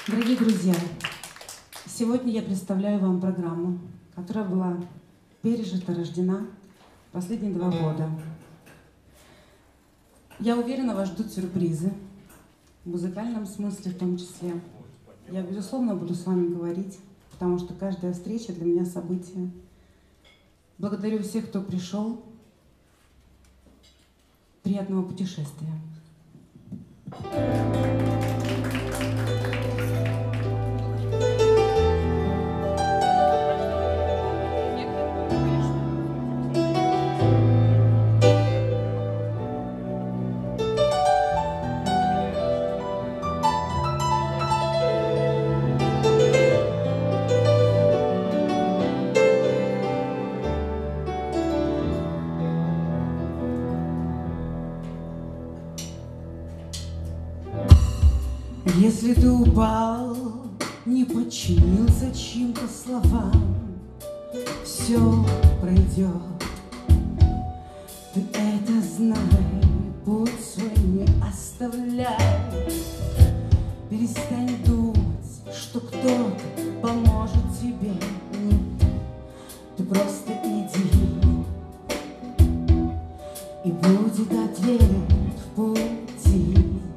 Дорогие друзья, сегодня я представляю вам программу, которая была пережита, рождена последние 2 года. Я уверена, вас ждут сюрпризы, в музыкальном смысле в том числе. Я, безусловно, буду с вами говорить, потому что каждая встреча для меня событие. Благодарю всех, кто пришел. Приятного путешествия. Если ты упал, не подчинился чьим-то словам, все пройдет, ты это знай, путь свой не оставляй. Перестань думать, что кто-то поможет тебе. Нет, ты просто иди, и будет ответ в пути.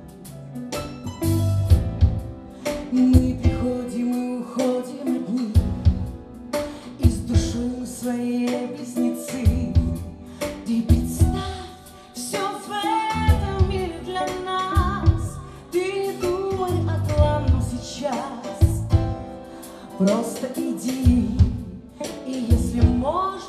Мы приходим и уходим одни, из души своей близнецы. Ты представь, все в этом мире для нас. Ты не думай о главном сейчас, просто иди, и если можешь,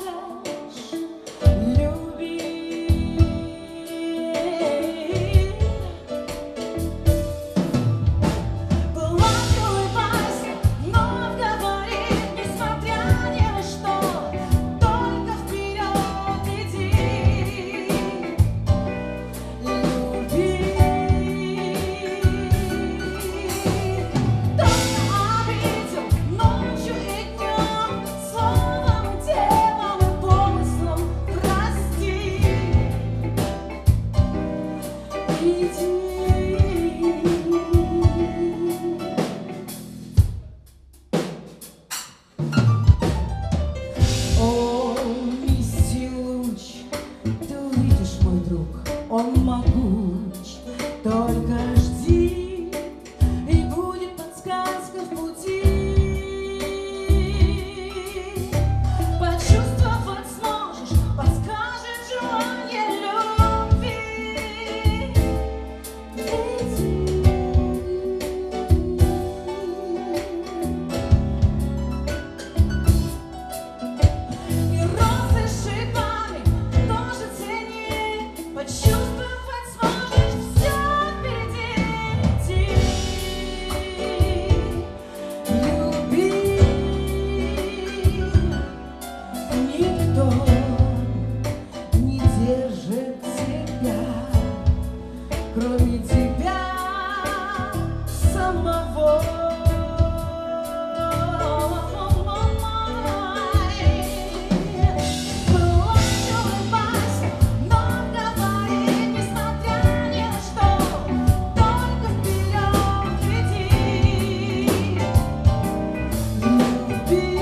он могуч, только жди, и будет подсказка в пути. Почувствовать сможешь, подскажет желание любви. И розы с шипами тоже цени, почувствовать. Кроме тебя самого. Брось, улыбайся, но говори, несмотря ни на что, только вперед иди. Люби.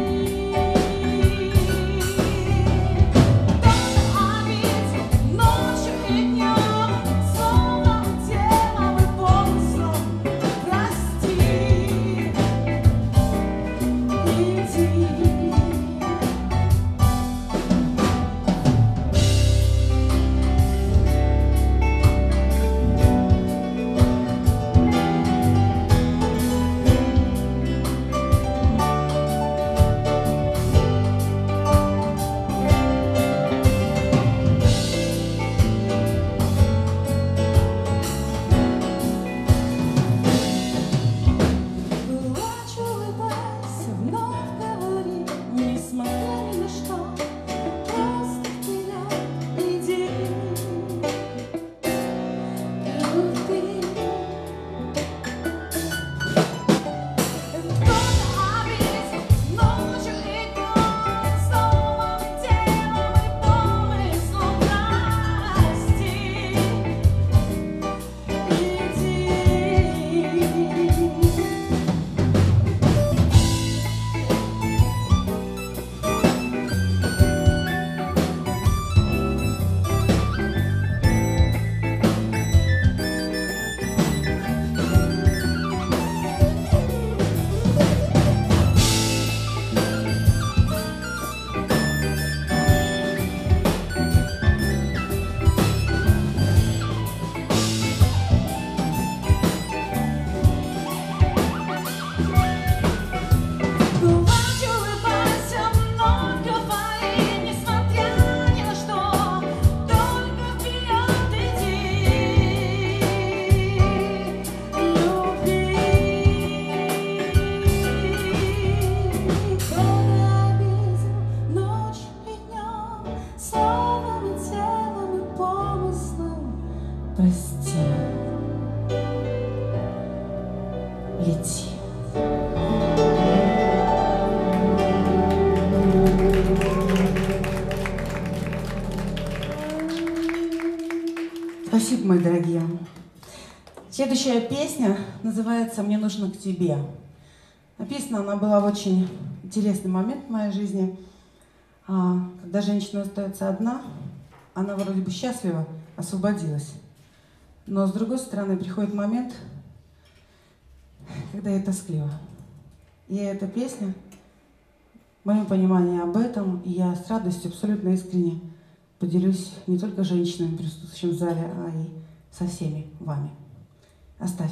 Кто-то обидел ночью и днем, словом, телом и помыслом, прости. лети. Спасибо, мои дорогие. Следующая песня называется «Мне нужно к тебе». Написана она была в очень интересный момент в моей жизни. Когда женщина остается одна, она вроде бы счастлива, освободилась. Но с другой стороны приходит момент, когда ей тоскливо. И эта песня, мое понимание об этом, и я с радостью абсолютно искренне поделюсь не только с женщинами, присутствующими в зале, а и со всеми вами. Оставь.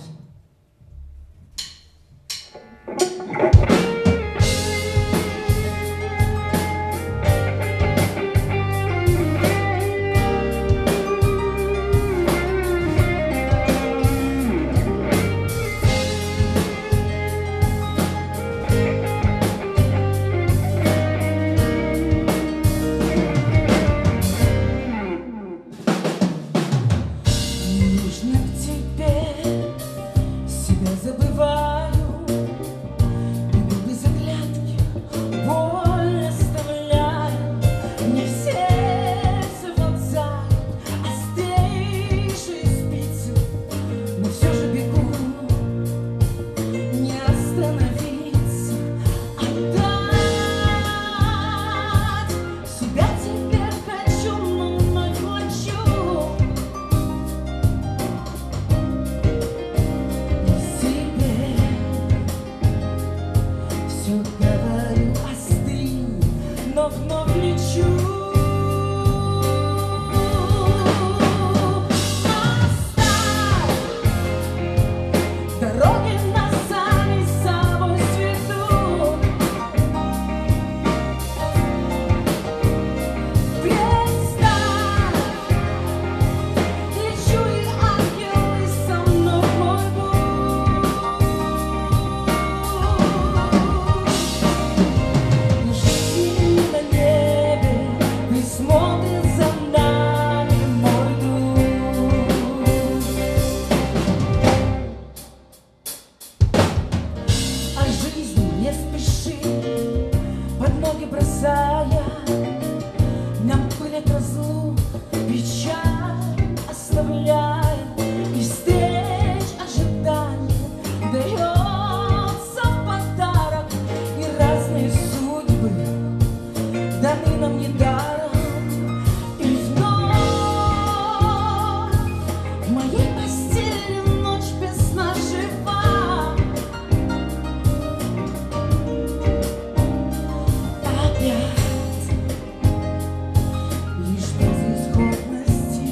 Лишь безысходности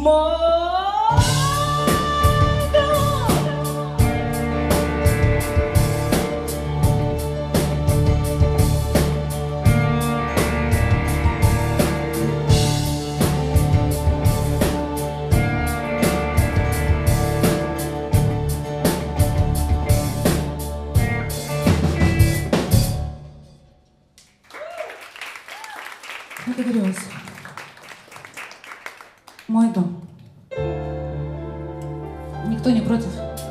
Договорилась. Мой дом. Никто не против?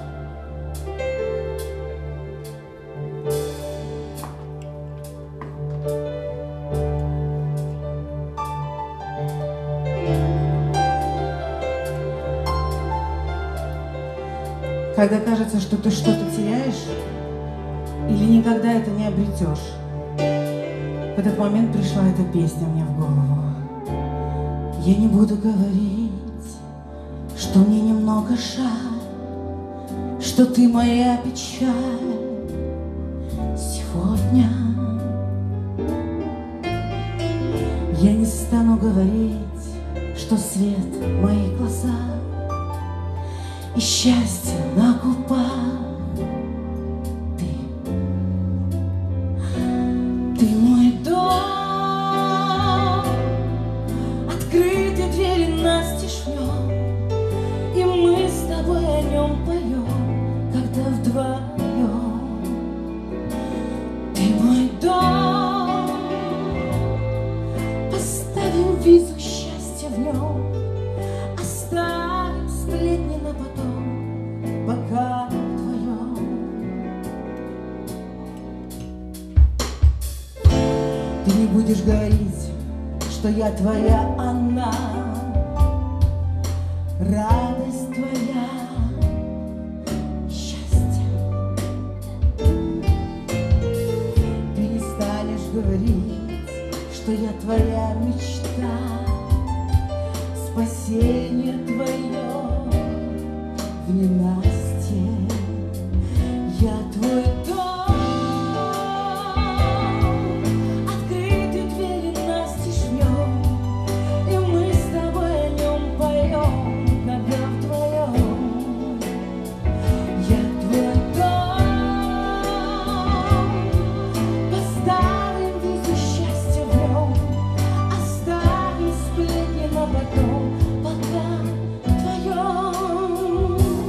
Когда кажется, что ты что-то теряешь или никогда это не обретешь, в этот момент пришла эта песня мне в голову. Я не буду говорить, что мне немного жаль, что ты моя печаль сегодня. Я не стану говорить, что свет в моих глазах и счастье на губах. Ты мой дом, открытые двери настежь в нем, и мы с тобой о нем поем, когда вдвоем. Ты мой дом, поставим визу счастья в нем, оставим сплетни на потом, пока вдвоем. Ты не будешь говорить, что я твоя она, радость твоя, счастье. Ты не станешь говорить, что я твоя мечта, спасение твое в ненастье. Я твой дом, открытые двери настежь в нем, и мы с тобой о нем поем, когда вдвоем. Я твой дом, поставим визу счастья в нем, оставим сплетни на потом, пока вдвоем.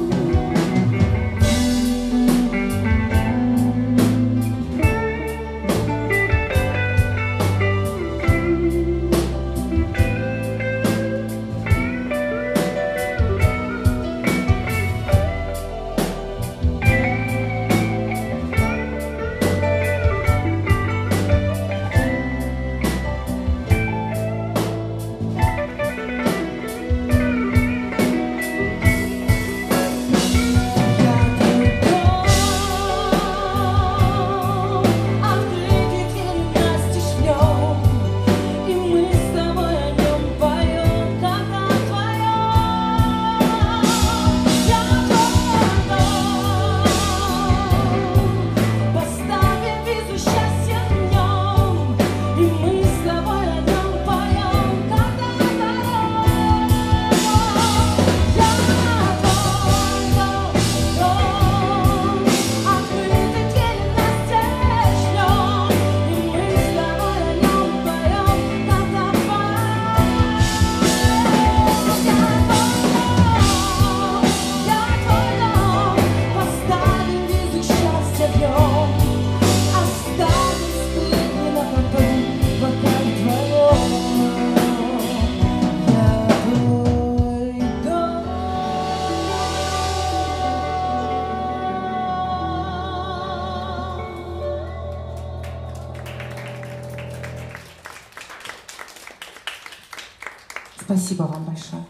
Спасибо вам большое.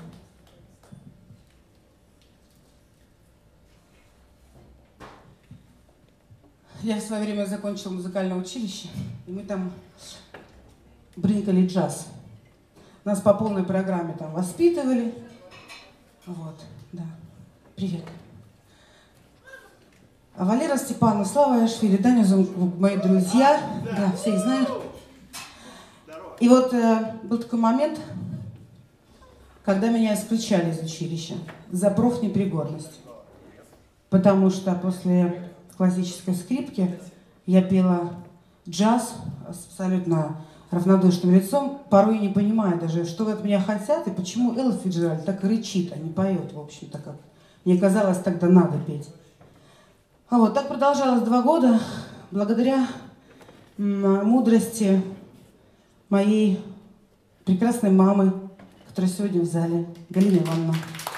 Я в свое время закончила музыкальное училище, и мы там бринкали джаз. Нас по полной программе там воспитывали. Вот, да. Привет. А Валера Степанов, Слава Яшвили, Даня Зумков, мои друзья. Да, все их знают. И вот был такой момент, когда меня исключали из училища за профнепригодность. Потому что после классической скрипки я пела джаз с абсолютно равнодушным лицом, порой не понимая даже, что вы от меня хотят и почему Элла Фиджеральд так рычит, а не поет, в общем-то, как мне казалось, тогда надо петь. А вот так продолжалось 2 года, благодаря мудрости моей прекрасной мамы, которая сегодня в зале, Галина Ивановна.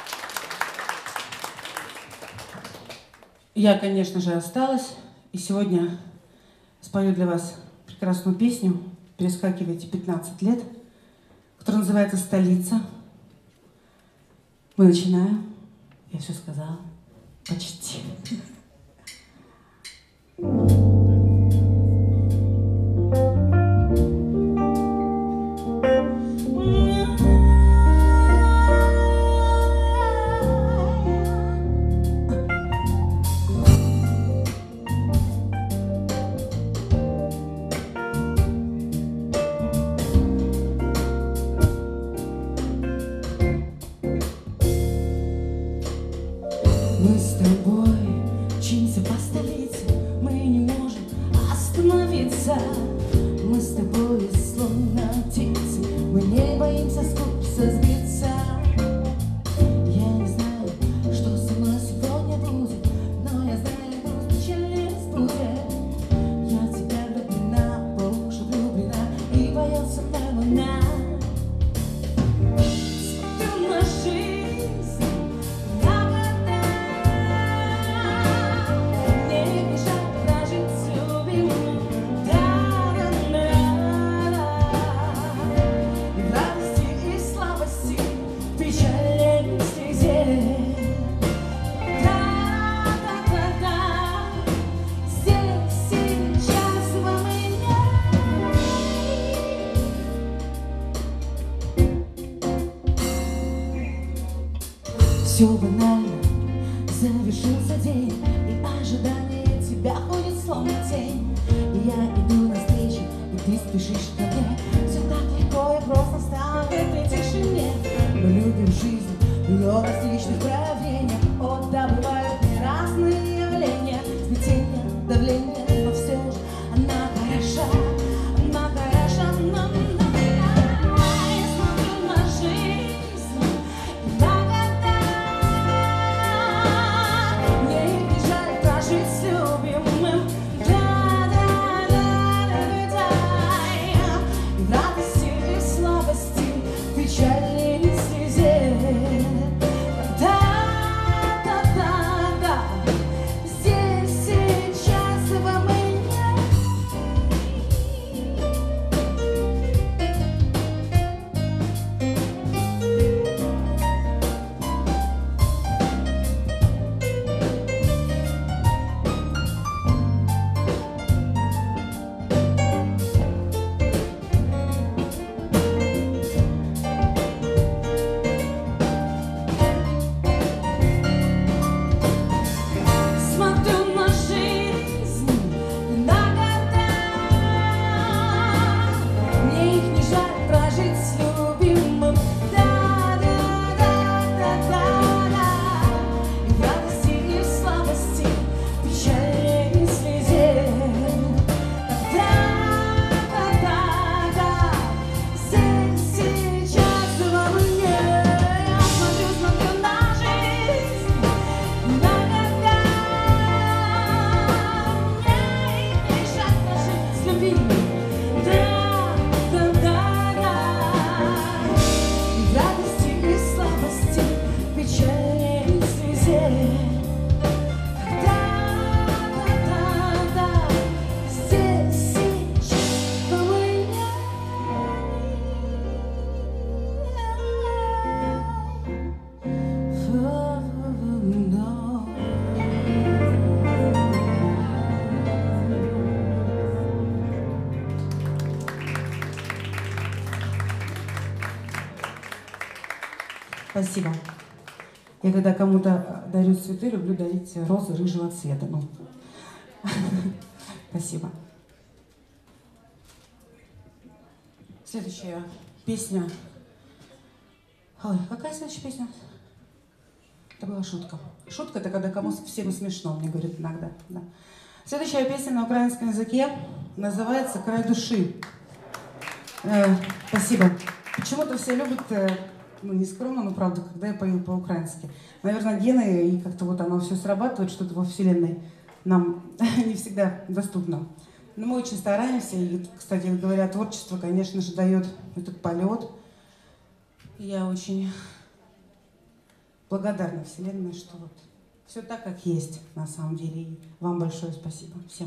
Я, конечно же, осталась, и сегодня спою для вас прекрасную песню «Перескакивайте 15 лет», которая называется «Столица». Мы начинаем. Я все сказала. Почти. Мы с тобой мчимся по столице, мы не можем остановиться. Мы с тобой словно птицы, мы не боимся с курса сбиться. Я не знаю, что со мной сегодня будет, но я знаю, что печаль будет. Я в тебя влюблена, по уши влюблена, и поет со мной луна. Смотрю на жизнь, все банально, завершился день, и ожидание тебя ходит словно тень. И я иду навстречу, и ты спешишь ко мне. Все так легко и просто стало в этой тишине. Мы любим жизнь в ее различных проявлениях. О, да, бывают не разные явления, смятение, давление, но все же она хороша, она хороша, она хороша. Я смотрю на жизнь, спасибо. Я когда кому-то дарю цветы, люблю дарить розы рыжего цвета. Ну. Спасибо. Следующая песня Ой, какая следующая песня? Это была шутка. Шутка — это когда кому всем смешно, мне говорят иногда. Да. Следующая песня на украинском языке называется «Край души». Спасибо. Почему-то все любят, ну не скромно, но правда, когда я пою по-украински. Наверное, гены, и как-то вот оно все срабатывает, что-то во Вселенной нам не всегда доступно. Но мы очень стараемся, и, кстати говоря, творчество, конечно же, дает этот полет. И я очень благодарна Вселенной, что вот все так, как есть на самом деле. И вам большое спасибо всем.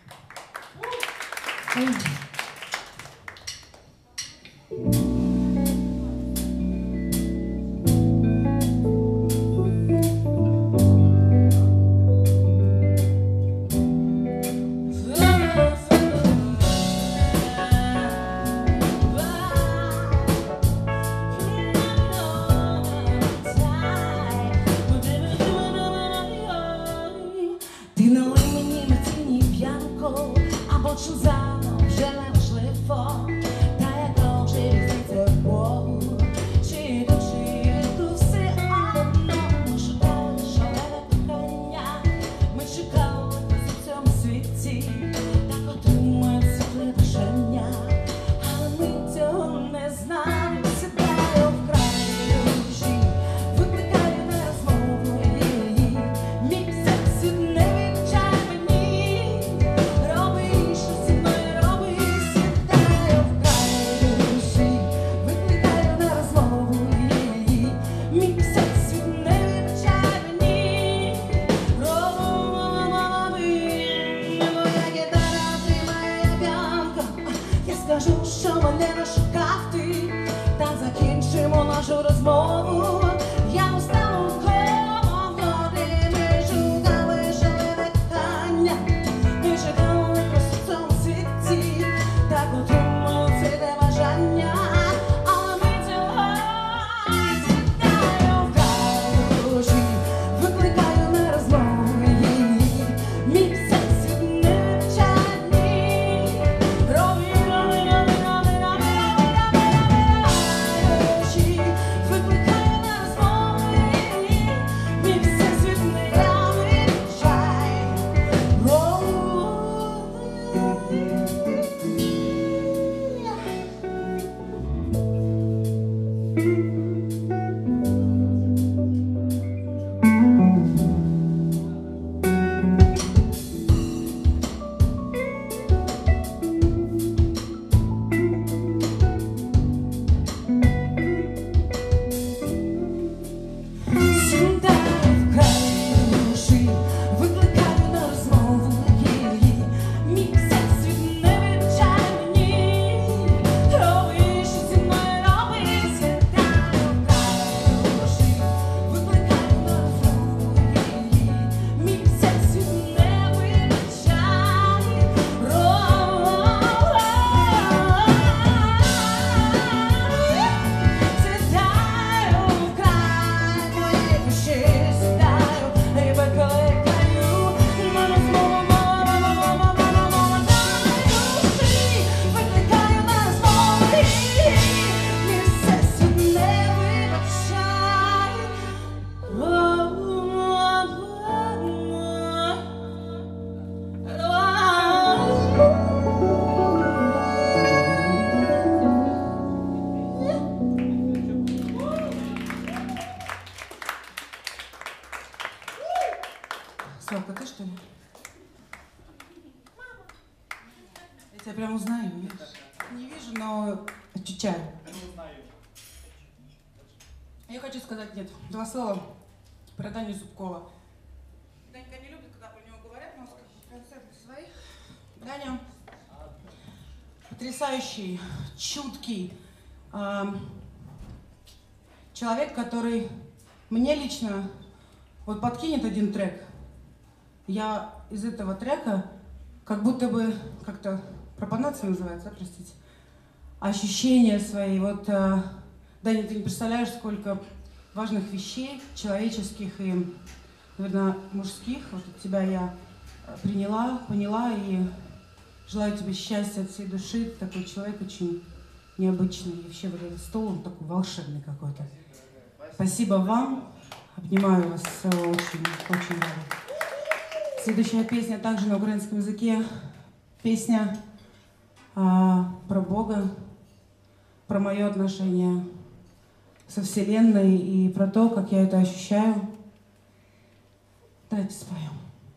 Славка, ты что ли? Я тебя прям узнаю, видишь? Не вижу, но ощущаю. Я хочу сказать, нет, два слова про Даню Зубкова. Данька не любит, когда про него говорят, но в концертах своих. Даня потрясающий, чуткий человек, который мне лично вот подкинет один трек. Я из этого трека как будто бы, как-то пропанация называется, да, простите, ощущения свои. Вот, Даня, ты не представляешь, сколько важных вещей, человеческих и, наверное, мужских, вот от тебя я приняла, поняла и желаю тебе счастья от всей души. Ты такой человек очень необычный. И вообще вот этот стол, он такой волшебный какой-то. Спасибо вам. Обнимаю вас. Очень, очень рада. Следующая песня также на украинском языке. Песня про Бога, про мое отношение со Вселенной и про то, как я это ощущаю. Давайте споем.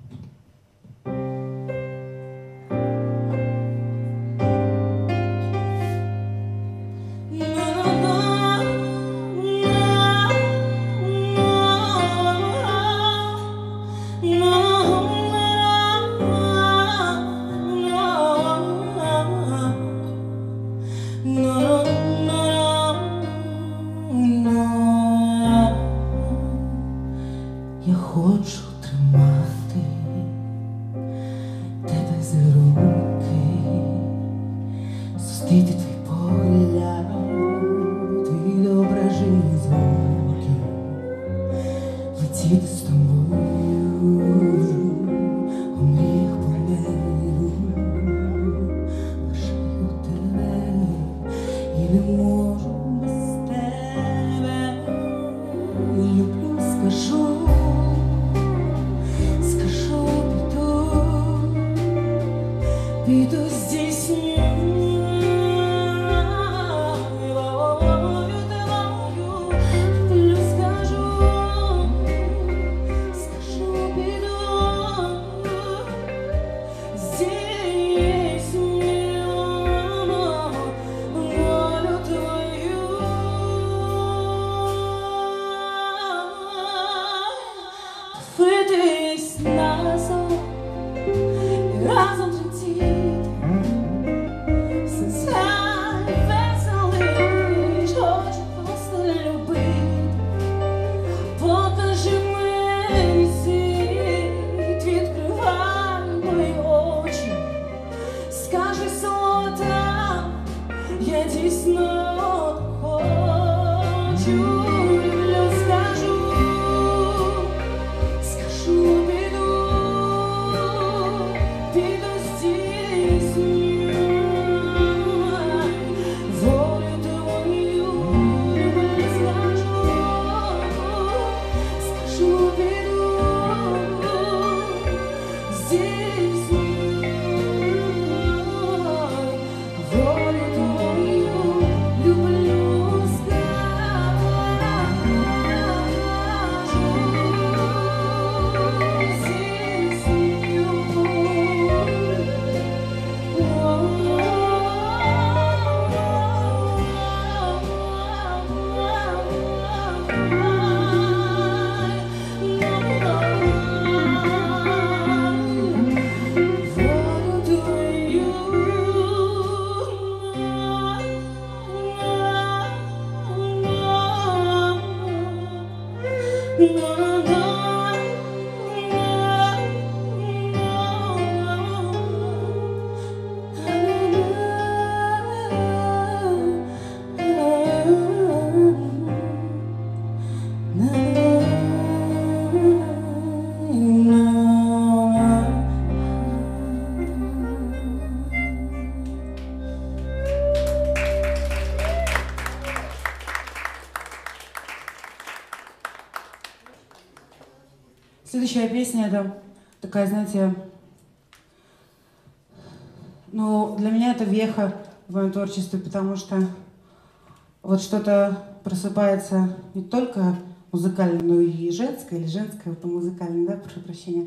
Я хочу тримати тебе за руки, зустріти твій погляд, відображені звуки, летіти з тобою у мріях по небу, лишаю тебе і не можу без тебе. Люблю, скажу. Піду здійсню волю твою, люблю, скажу, піду здійсню волю твою. Дивитись назад і разом злетіти. Я дійсно хочу, люблю, скажу, піду здійсню волю твою, люблю, скажу, піду здійсню. Следующая песня — это такая, знаете, ну, для меня это веха в моем творчестве, потому что вот что-то просыпается не только музыкально, но и женское, или женское, вот музыкальное, да, прошу прощения.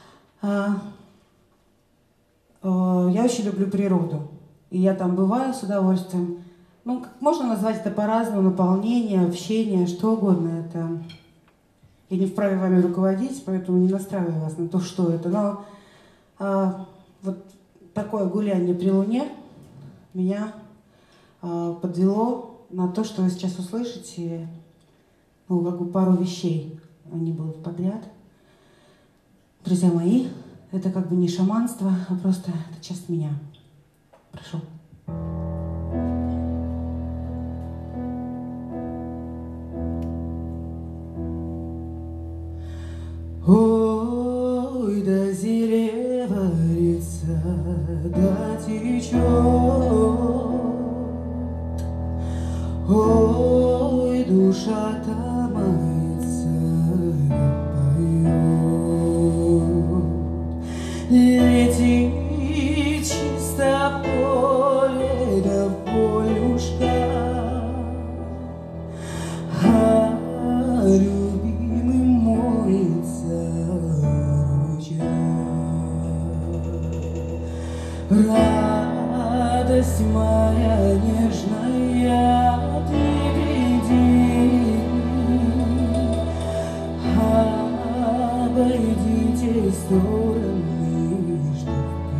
Я очень люблю природу, и я там бываю с удовольствием. Ну, можно назвать это по-разному: наполнение, общение, что угодно. Это я не вправе вами руководить, поэтому не настраиваю вас на то, что это. Но вот такое гуляние при луне меня подвело на то, что вы сейчас услышите, ну, как бы пару вещей. Они будут подряд. Друзья мои, это как бы не шаманство, а просто это часть меня. Прошу. Ой, да зелевается, да течет, Ой, душа-то мается, поет. Летит чисто поле, да в полюшка, а любимый моется ручья. Радость моя нежная, ты приди, обойдите стороны, что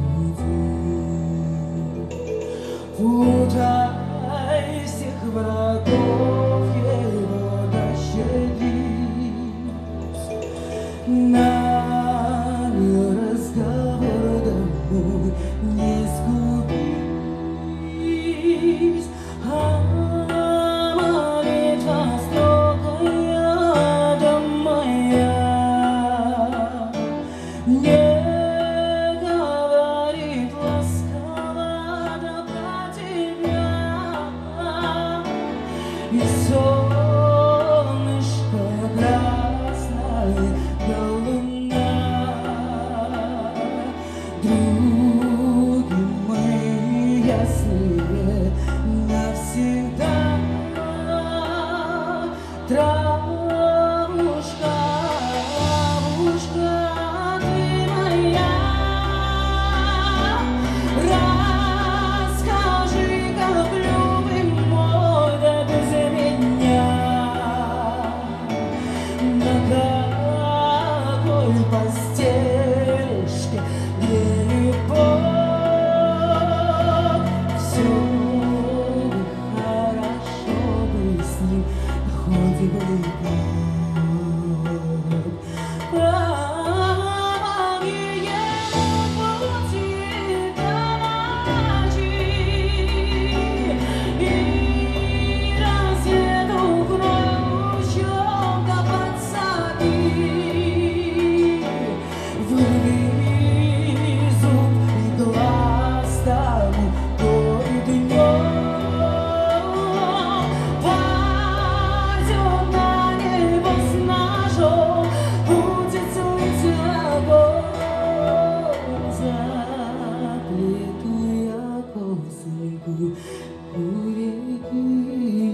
впереди. Путай всех врагов его дощадить, нами разговор домой не сгубить, а молитва строгая да моя не говорит ласково да про тебя. И солнышко красное да луна, други мои ясные навсегда. Травушка, травушка, ты моя, расскажи, как любим мой, да без меня, на какой постелишке, где любовь, все бы хорошо бы с ним, хоть бы год. Многие пути до ночи, и рассвету крою лучом да подсоби. Вырви зуб и глаз тому, кто и днем пойдет на небо с ножом, будет слыть огонь. Заплету я косынку у реки,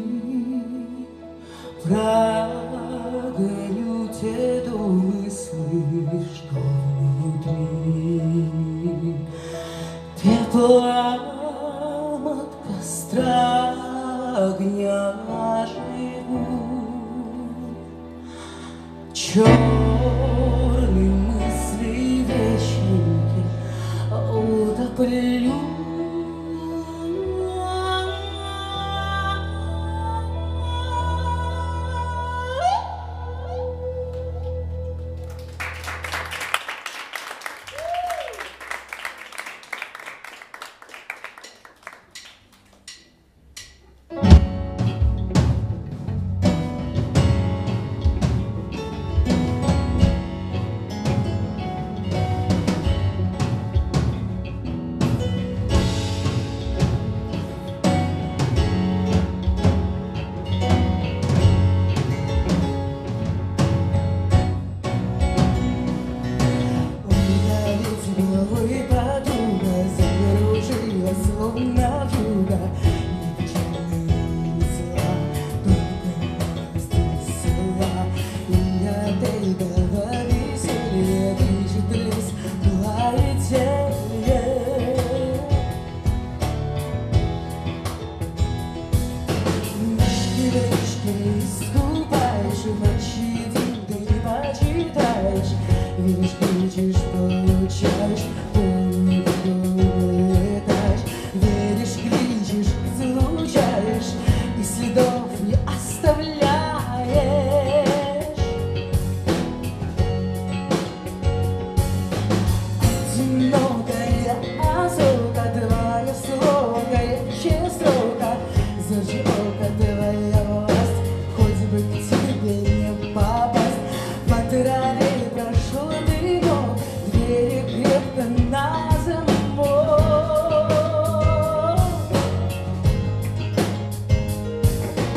прогоню те домыслы, что внутри. Теплом от костра огня живут, черные мысли вечники утоплю. Видишь, кричишь, получаешь, помнишь, летаешь. Веришь, кричишь, излучаешь, и следов не оставляешь. Одинокая азока, твоя строгая честрока, зажиока твоя власть, хоть бы к тебе не попасть. По траве прошел дымок, двери крепко на замок.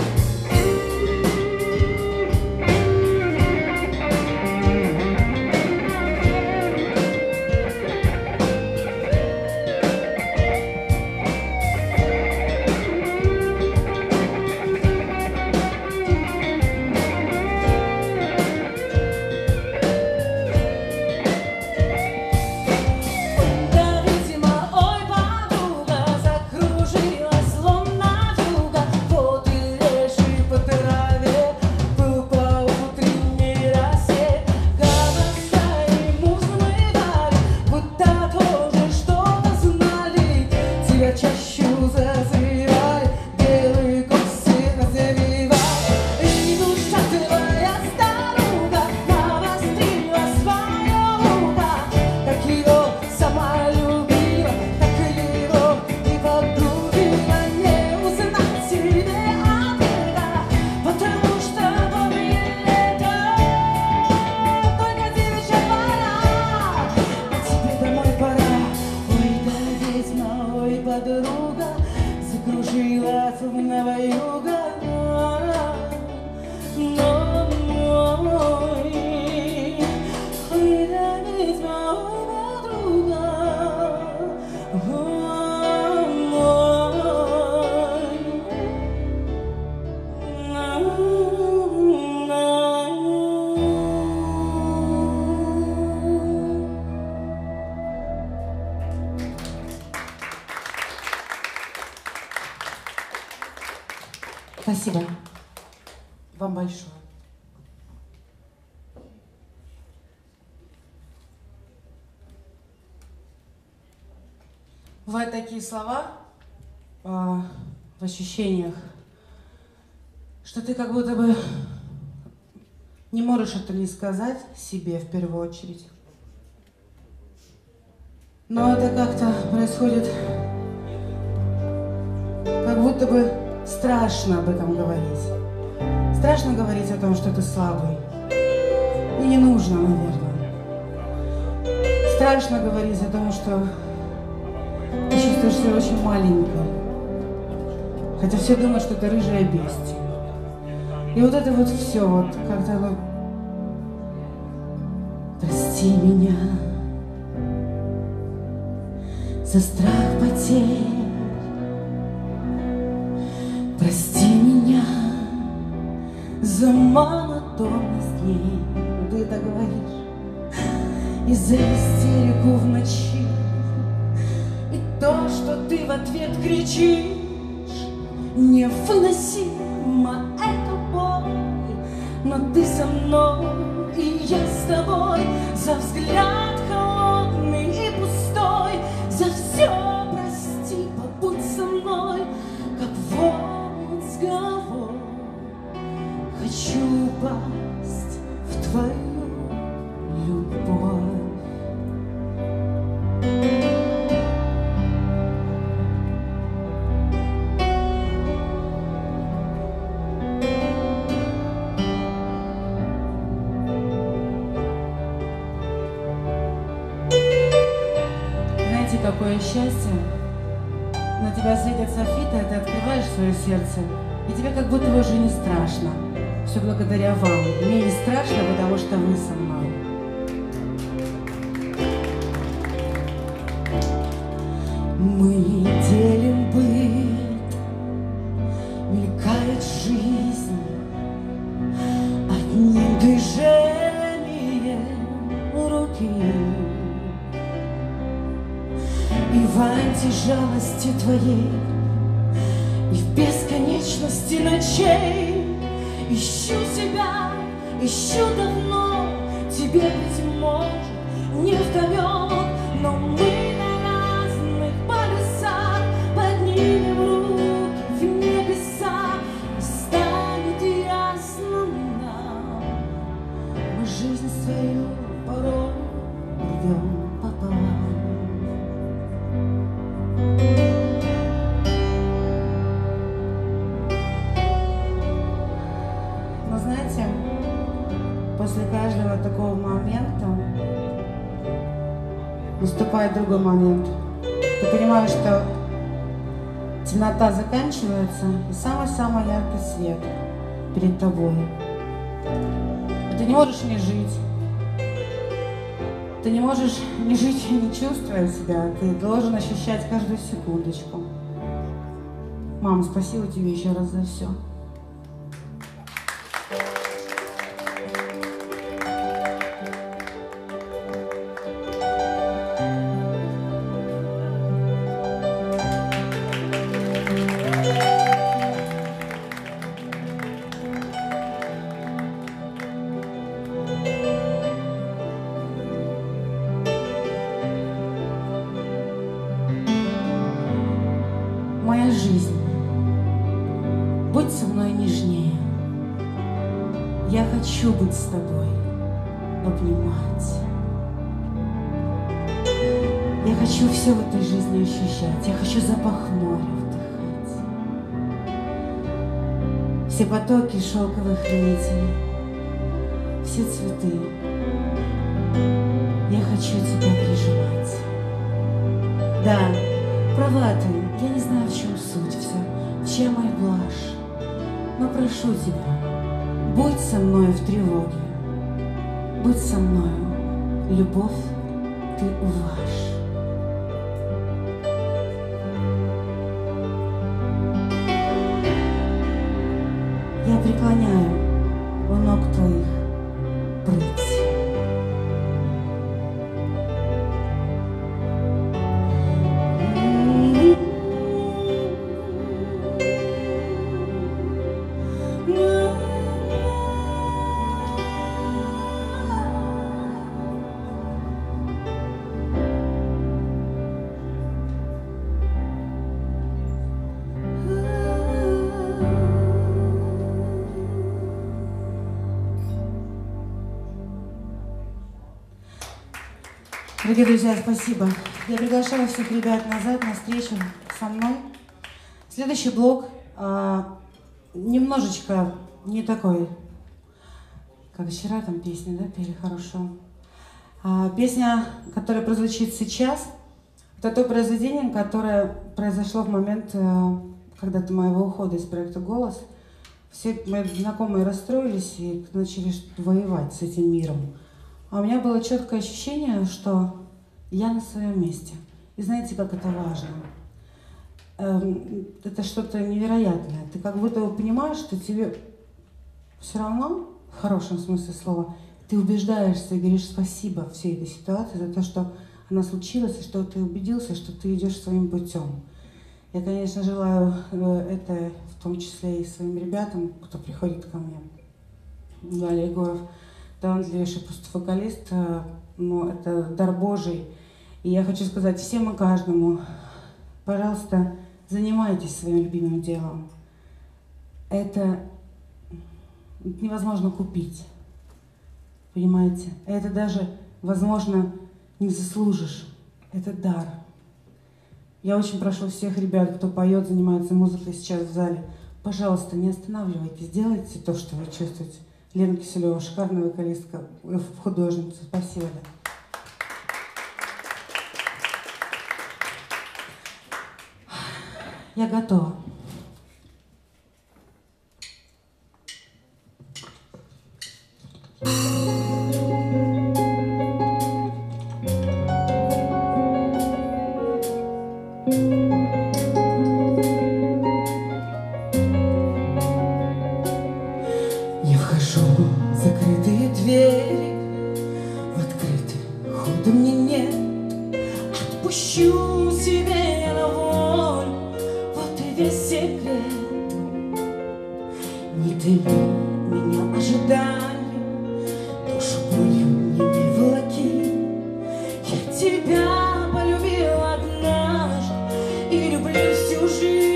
Спасибо вам большое. Бывают такие слова в ощущениях, что ты как будто бы не можешь это не сказать себе в первую очередь. Но это как-то происходит, как будто бы страшно об этом говорить. Страшно говорить о том, что ты слабый. И не нужно, наверное. Страшно говорить о том, что ты чувствуешь себя очень маленькой. Хотя все думают, что ты рыжая бестия. И вот это вот все, вот как-то вот... Прости меня за страх потерь. Прости меня за монотонность дней. Ты это говоришь. И за истерику в ночи. И то, что ты в ответ кричишь. Невыносимо эта боль. Но ты со мной, и я с тобой. За взгляд холодный и пустой. За все прости, побудь со мной. Как вот с головой. Хочу упасть в твою любовь. Знаете, какое счастье? На тебя светят софиты, а ты открываешь свое сердце, и тебе как будто бы уже не страшно. Все благодаря вам. Мне не страшно, потому что вы со мной. Мы делим быт, мелькает жизнь одним движением руки. И в антижалости твоей, и в бесконечности ночей ищу себя, ищу давно. Тебе, быть может, не вдомек, но мы на разных полюсах поднимем руки в небеса, и станет ясно нам. Мы жизнь свою порой рвем пополам. Знаете, после каждого такого момента наступает другой момент. Ты понимаешь, что темнота заканчивается, и самый-самый яркий свет перед тобой. И ты не можешь не жить. Ты не можешь не жить, не чувствуя себя. Ты должен ощущать каждую секундочку. Мама, спасибо тебе еще раз за все. Моя жизнь, будь со мной нежнее. Я хочу быть с тобой, обнимать. Я хочу все в этой жизни ощущать. Я хочу запах моря вдыхать. Все потоки шелковых хранителей, все цветы. Я хочу тебя прижимать. Да, права ты, я не знаю, в чем суть вся, в чем моя блажь. Но прошу тебя, будь со мной в тревоге, будь со мною, любовь ты уважь. Я преклоняю у ног твоих прыть. Дорогие друзья, спасибо. Я приглашаю всех ребят назад на встречу со мной. Следующий блок немножечко не такой, как вчера там песни, да, пели хорошо. Песня, которая прозвучит сейчас, это то произведение, которое произошло в момент когда-то моего ухода из проекта «Голос». Все мои знакомые расстроились и начали воевать с этим миром. А у меня было четкое ощущение, что я на своем месте. И знаете, как это важно? Это что-то невероятное. Ты как будто понимаешь, что тебе все равно, в хорошем смысле слова, ты убеждаешься и говоришь спасибо всей этой ситуации за то, что она случилась, и что ты убедился, что ты идешь своим путем. Я, конечно, желаю это в том числе и своим ребятам, кто приходит ко мне. Галя Егоров талантливейший просто вокалист, но это дар Божий. И я хочу сказать всем и каждому, пожалуйста, занимайтесь своим любимым делом. Это невозможно купить, понимаете? Это даже, возможно, не заслужишь. Это дар. Я очень прошу всех ребят, кто поет, занимается музыкой сейчас в зале, пожалуйста, не останавливайтесь, делайте то, что вы чувствуете. Лена Киселева, шикарная вокалистка, художница. Спасибо. Я готова. Я вхожу в закрытые двери, в открытый хода мне нет. Отпущу себе на волю, вот и весь секрет. Не дыми меня ожиданием, душу болью не волоки. Я тебя полюбил однажды и люблю всю жизнь.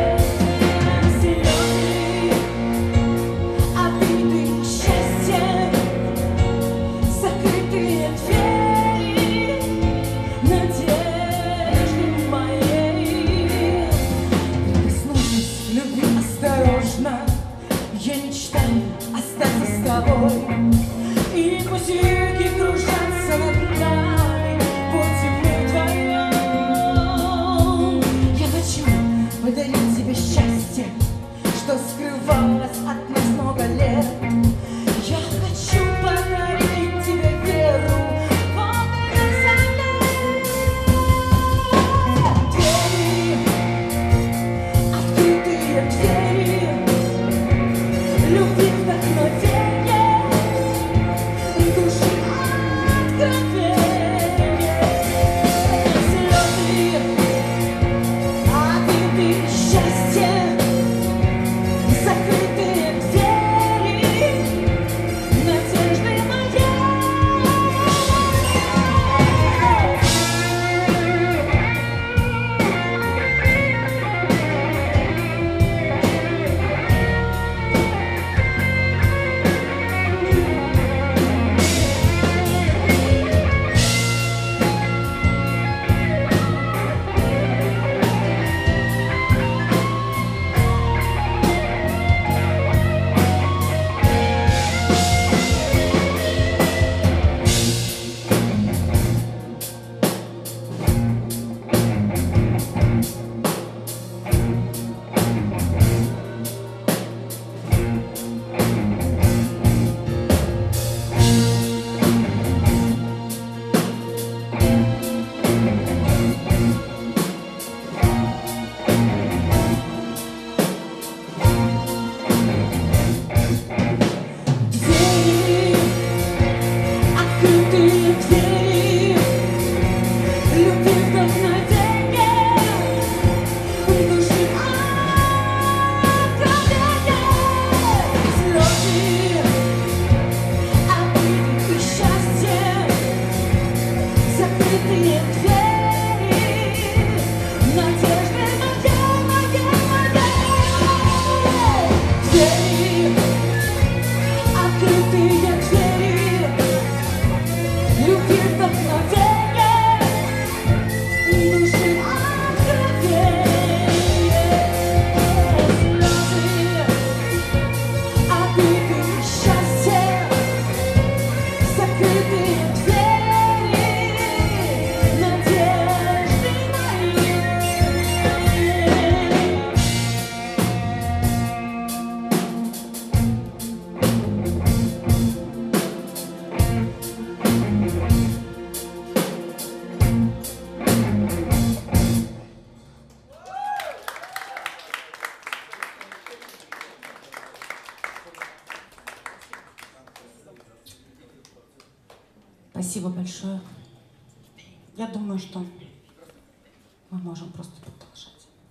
Обиды, счастье Спасибо большое. Я думаю, что мы можем просто продолжать.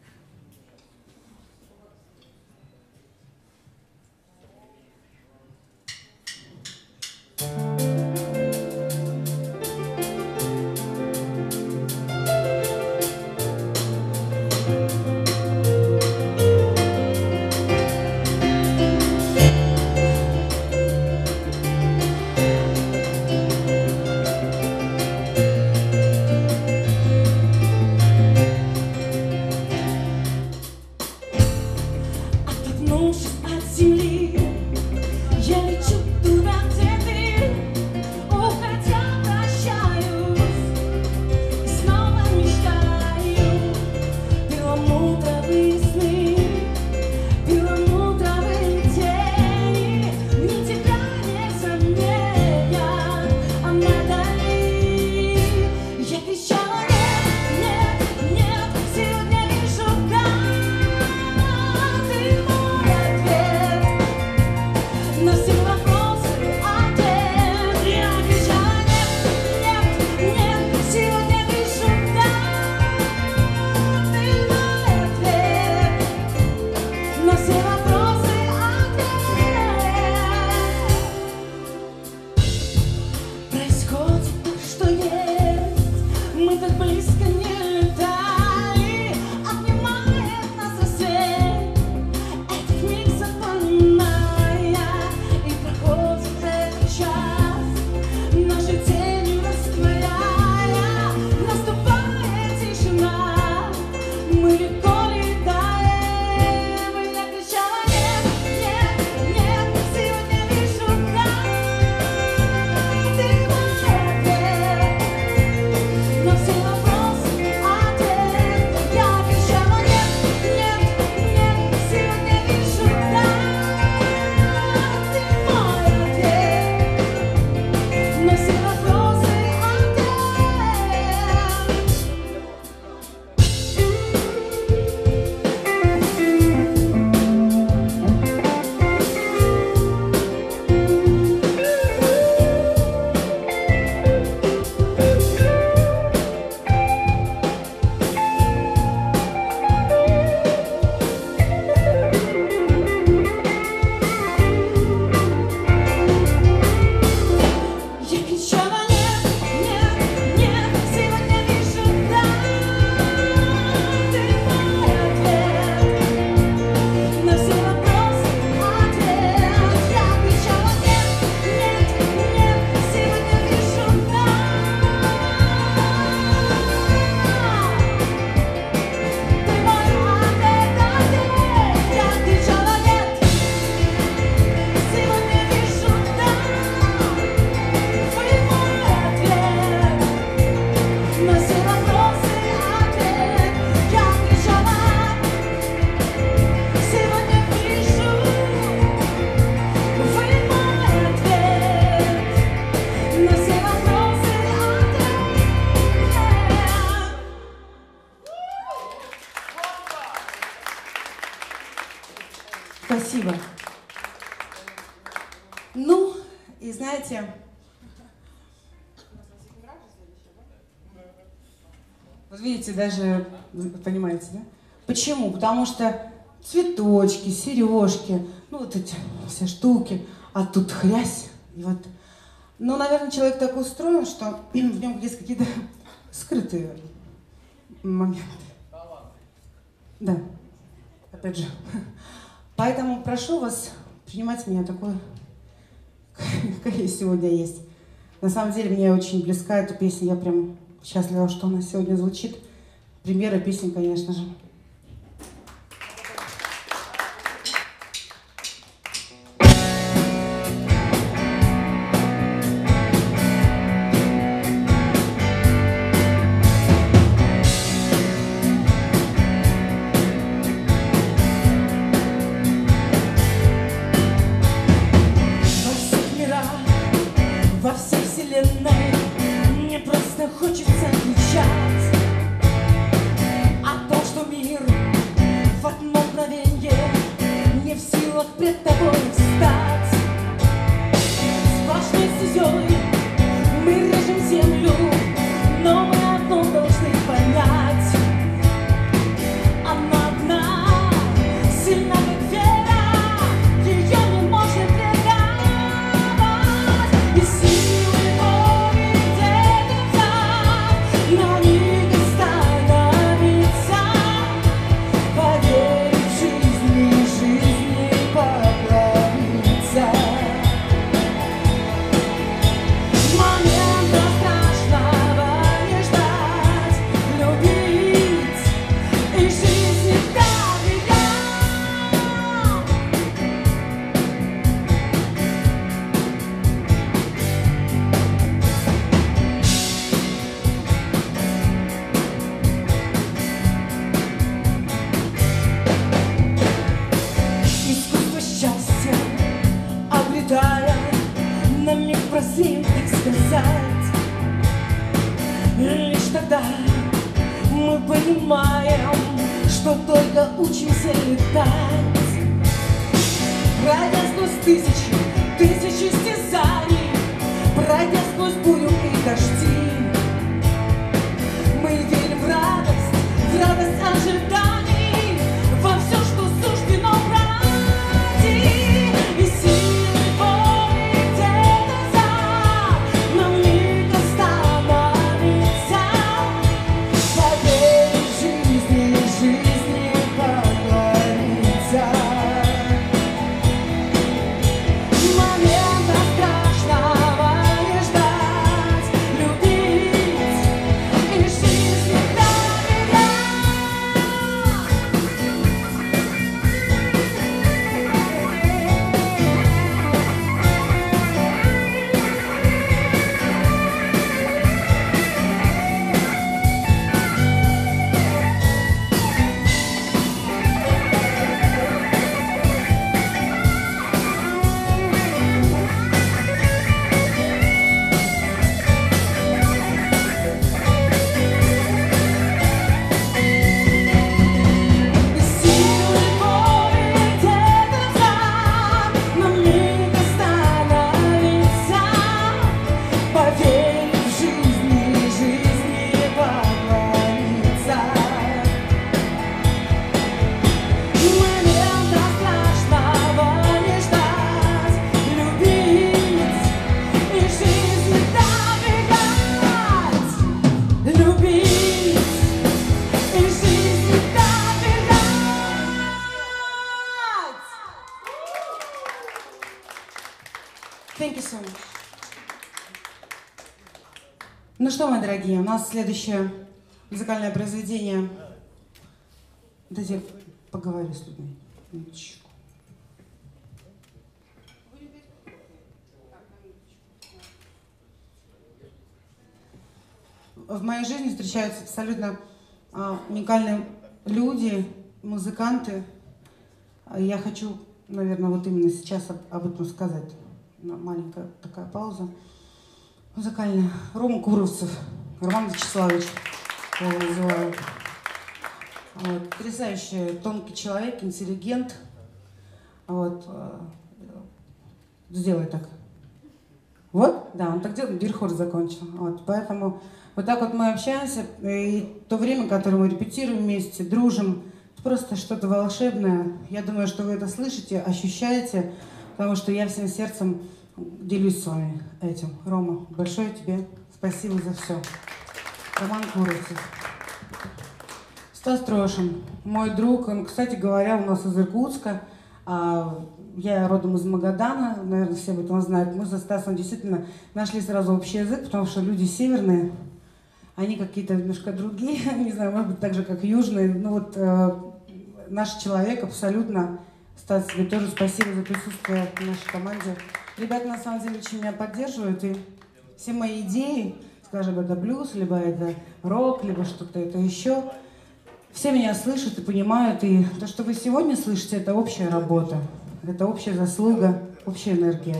От земли я лечу туда, где ты, уходя прощаюсь, снова мечтаю. Перламутровые сны, перламутровые тени, не тягнется меня, а надали. Я кричала: нет, нет, нет, сегодня вижу, как ты мой ответ на все вопросы, ответ. Я кричала: нет, нет, нет, сегодня вижу, как ты мой ответ на все вопросы, ответ. Происходит то, что есть, мы так близко не летали, обнимает нас рассвет, этот миг запоминая, и проходит этот час, наши тени растворяя, наступает тишина, мы легко летаем. И я кричала: нет, нет, нет, сегодня вижу, как ты мой ответ на все вопросы, ответ. Я кричала: нет, нет, нет, сегодня вижу, как ты мой ответ на все вопросы, ответ. Я кричала: нет, нет, нет, сегодня вижу, как ты мой ответ на все вопросы, ответ. Я кричала: нет, нет, нет, сегодня вижу, как ты мой ответ, ответ. Я кричала: нет, сегодня вижу, как вы мой ответ на все вопросы, ответ. Я кричала: сегодня вижу, вы мой ответ на все вопросы, ответ. Спасибо. Ну, и знаете, вот видите, даже, вы понимаете, да? Почему? Потому что цветочки, сережки, ну вот эти все штуки, а тут хрясь. И вот, ну, наверное, человек так устроен, что в нем есть какие-то скрытые моменты. Да, опять же. Поэтому прошу вас принимать меня такой, какая я сегодня есть. На самом деле, мне очень близка эта песня, я прям счастлива, что она сегодня звучит. Премьера песни, конечно же. Во всех мирах, во всей вселенной мне просто хочется кричать о том, что мир хотим, так сказать. Лишь тогда мы понимаем, что только учимся летать. Пройдя сквозь тысячи истязаний, пройдя сквозь бурю и дожди, мы верим в радость ожиданий, во все, что суждено пройти. И силы воли где-то за нам миг остановиться. Поверь в жизни поклониться. Момента страшного не ждать, любить и жизнь доверять. Силы воли где-то за нам миг остановиться. Поверь в жизни поклониться. Момента страшного не ждать, любить и жизнь доверять. Любить и жизнь доверять. Thank you so much. Ну что, мои дорогие, у нас следующее музыкальное произведение. Дайте я поговорю с людьми. Минуточку. В моей жизни встречаются абсолютно уникальные люди, музыканты. Я хочу, наверное, вот именно сейчас об этом сказать. Маленькая такая пауза музыкальная. Рома Куровцев, Роман Вячеславович, я его называю. Вот, потрясающий, тонкий человек, интеллигент. Вот, сделай так. Вот, да, он так делает, Бирхор закончил. Вот, поэтому вот так вот мы общаемся, и то время, которое мы репетируем вместе, дружим, это просто что-то волшебное. Я думаю, что вы это слышите, ощущаете, потому что я всем сердцем делюсь с вами этим. Рома, большое тебе спасибо за все. Роман Куровцев. Стас Трошин, мой друг, он, кстати говоря, у нас из Иркутска. Я родом из Магадана, наверное, все об этом знают. Мы со Стасом действительно нашли сразу общий язык, потому что люди северные, они какие-то немножко другие, не знаю, может быть, так же, как южные. Ну вот наш человек абсолютно. Стас, тебе тоже спасибо за присутствие в нашей команде. Ребята, на самом деле, очень меня поддерживают, и все мои идеи, скажем, это блюз, либо это рок, либо что-то это еще, все меня слышат и понимают, и то, что вы сегодня слышите, это общая работа, это общая заслуга, общая энергия.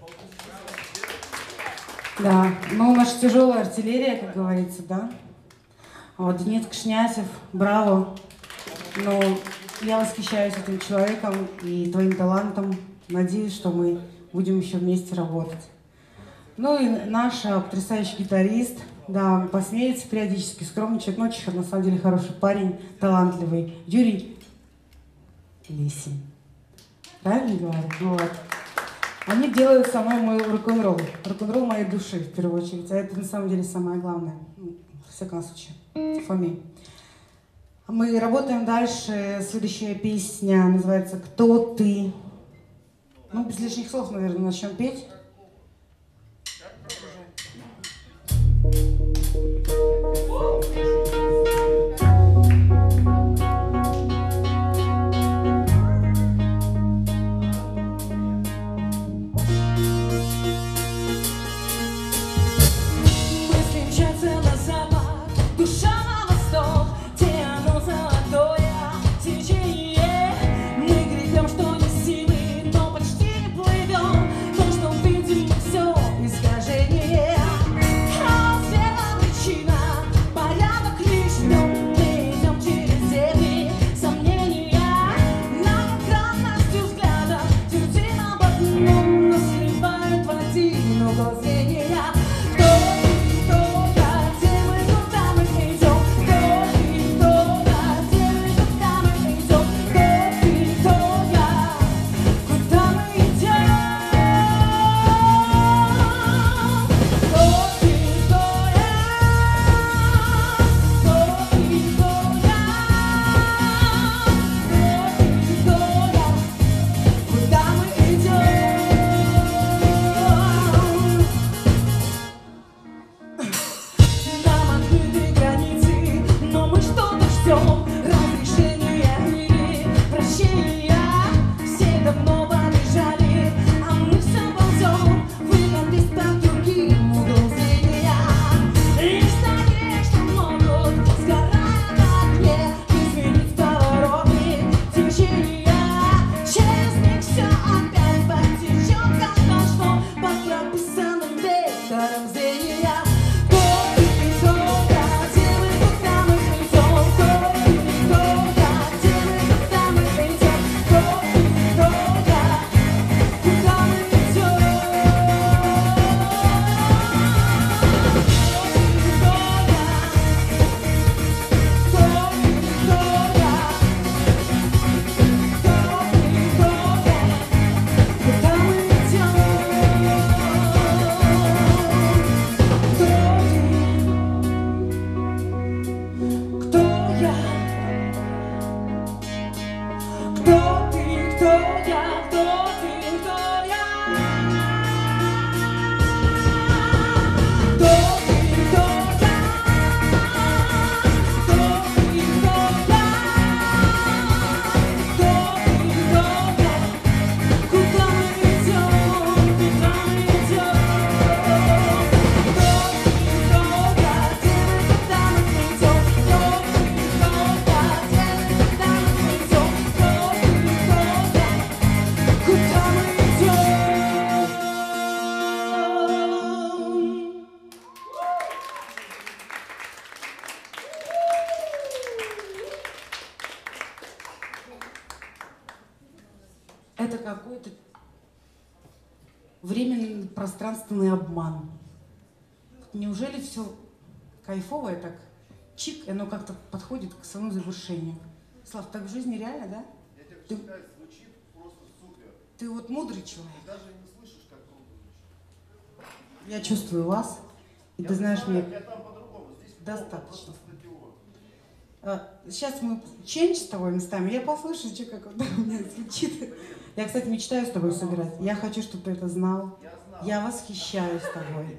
Да, ну, наша тяжелая артиллерия, как говорится, да. Вот, Денис Кшнятев, браво. Но я восхищаюсь этим человеком и твоим талантом. Надеюсь, что мы будем еще вместе работать. Ну и наш потрясающий гитарист, да, он посмеется периодически, скромничает, но очень, на самом деле, хороший парень, талантливый, Юрий Лисин. Правильно говорю? Ну, вот. Они делают со мной мой рок-н-ролл. Рок-н-ролл моей души, в первую очередь. А это, на самом деле, самое главное. В всяком случае, for me. Мы работаем дальше. Следующая песня называется «Кто ты?». Ну, без лишних слов, наверное, начнем петь. Мысли мчатся на запад, душа на восток, тяну золотое течение. Мы гребем, что не силы, но почти не плывем. То, что видно Это какой-то временный пространственный обман. Неужели все кайфовое так, чик, и оно как-то подходит к своему завершению? Слав, так в жизни реально, да? Я тебе считаю, звучит просто супер. Ты вот мудрый человек. Ты даже не слышишь, как круто звучит. Я чувствую вас, и ты знаешь, мне Я там по-другому. Здесь достаточно. просто стадион. Сейчас мы ченч с тобой местами, я послушаю, что как у меня звучит. Я, кстати, мечтаю с тобой сыграть. Я хочу, чтобы ты это знал. Я восхищаюсь тобой.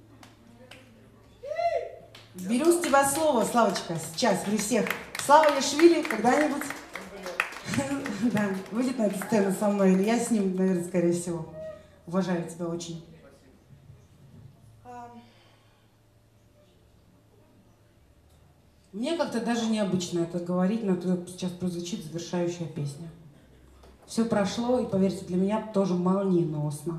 Беру с тебя слово, Славочка, сейчас при всех. Слава Яшвили когда-нибудь да, выйдет на эту сцену со мной, или я с ним, наверное, скорее всего. Уважаю тебя очень. Мне как-то даже необычно это говорить, но это сейчас прозвучит завершающая песня. Все прошло, и поверьте, для меня тоже молниеносно.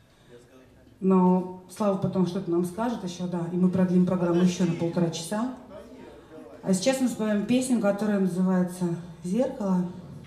Но Слава потом что-то нам скажет еще, да, и мы продлим программу еще на 1,5 часа. А сейчас мы споем песню, которая называется «Зеркало».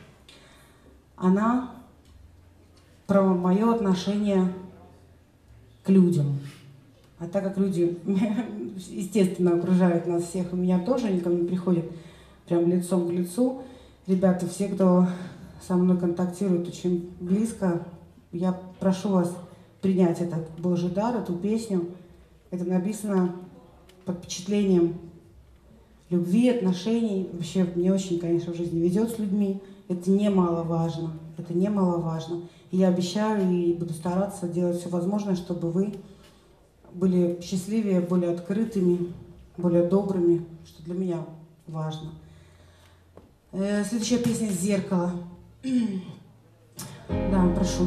Она про мое отношение к людям. А так как люди, естественно, окружают нас всех, и меня тоже, они ко мне приходят прям лицом к лицу. Ребята, все, кто со мной контактирует очень близко, я прошу вас принять этот Божий дар, эту песню. Это написано под впечатлением любви, отношений. Вообще, мне очень, конечно, в жизни везет с людьми. Это немаловажно. Это немаловажно. И я обещаю и буду стараться делать все возможное, чтобы вы были счастливее, более открытыми, более добрыми, что для меня важно. Следующая песня «Зеркало». Да, прошу.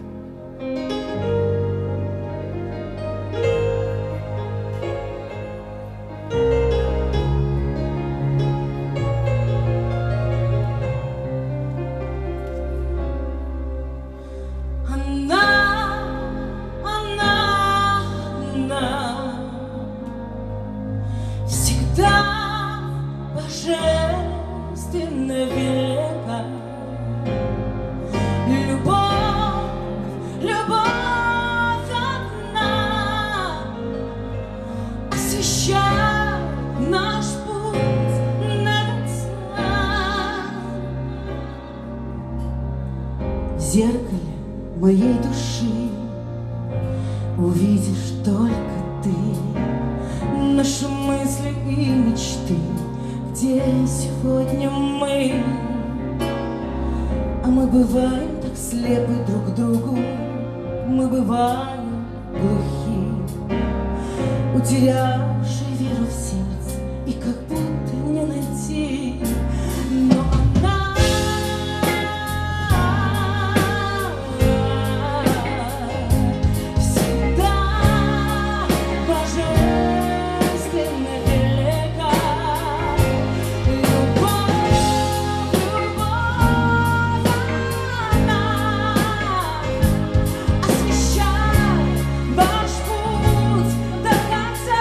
В зеркале моей души увидишь только ты наши мысли и мечты, где сегодня мы. А мы бываем так слепы друг к другу, мы бываем глухи, утерявшие веру в сердце и как будто не найти. Но она всегда божественно велика. Любовь, любовь, она освещает ваш путь до конца.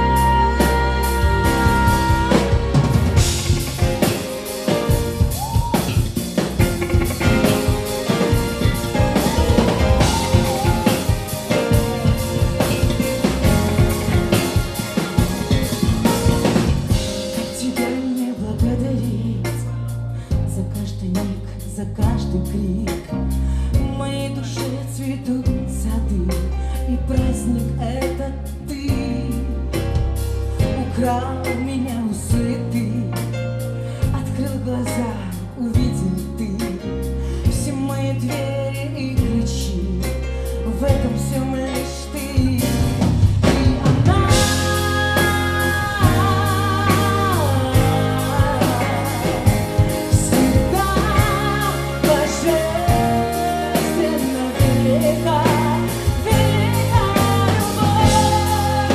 Как тебя не благодарить за каждый миг, за каждый крик? В моей душе цветут сады, и праздник это ты. Украл меня у суеты, открыл глаза, увидел ты. Все мои двери и ключи, в этом всем лишь ты. И она всегда божественно велика, велика любовь,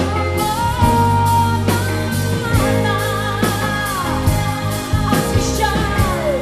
любовь, она освещает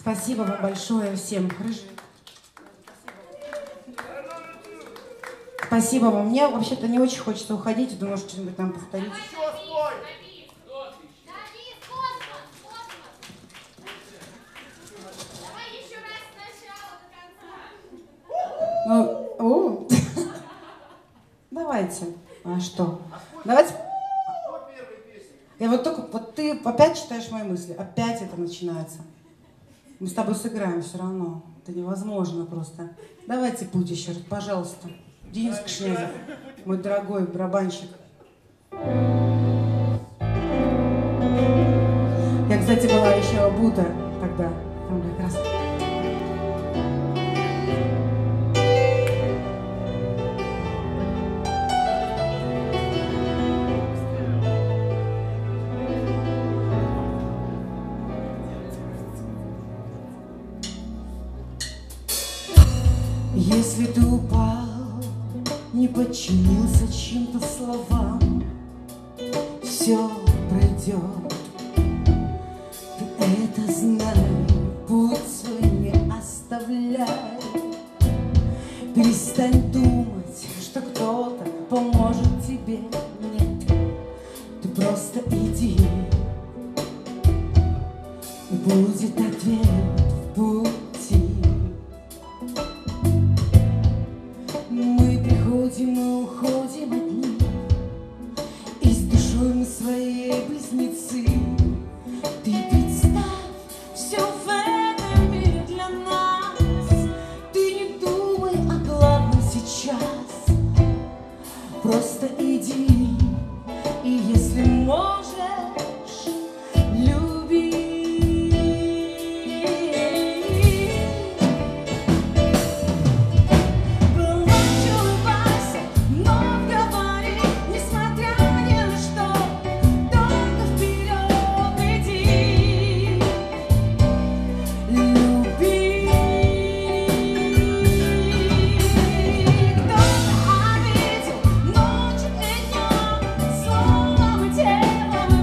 Спасибо вам большое всем. Рыжий. Спасибо вам. Мне вообще-то не очень хочется уходить. Думаю, что что-нибудь там повторить. Еще спой! Давай еще раз сначала до конца. Ну, давайте. А что? Давайте. Кто первый песня? Я вот только, вот ты опять читаешь мои мысли. Опять это начинается. Мы с тобой сыграем все равно. Это невозможно просто. Давайте путь еще раз, пожалуйста. Денис Кшнязев, мой дорогой барабанщик. Я, кстати, была еще обута тогда. Там как раз. Если ты упал, не подчинился чьим-то словам, все пройдет. Ты это знай, путь свой не оставляй. Перестань думать, что кто-то поможет тебе. Нет, ты просто иди, и будет ответ в пути. Мы приходим и уходим одни, и с душой мы своей близнецы. Ты представь, все в этом мире для нас. Ты не думай о главном сейчас, просто иди, и если можешь, люби. Плачь, улыбайся, но говори, несмотря ни на что, только вперед иди. Люби. Кто-то обидел ночью и днем, словом и телом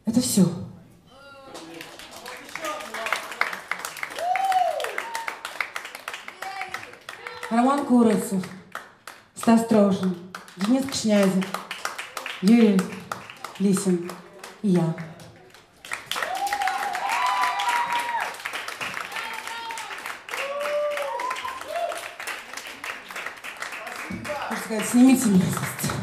Это все. Роман Курицев, Стас Трошин, Денис Кшнязев, Юрий Лисин и я. Можно сказать, снимите мерзость.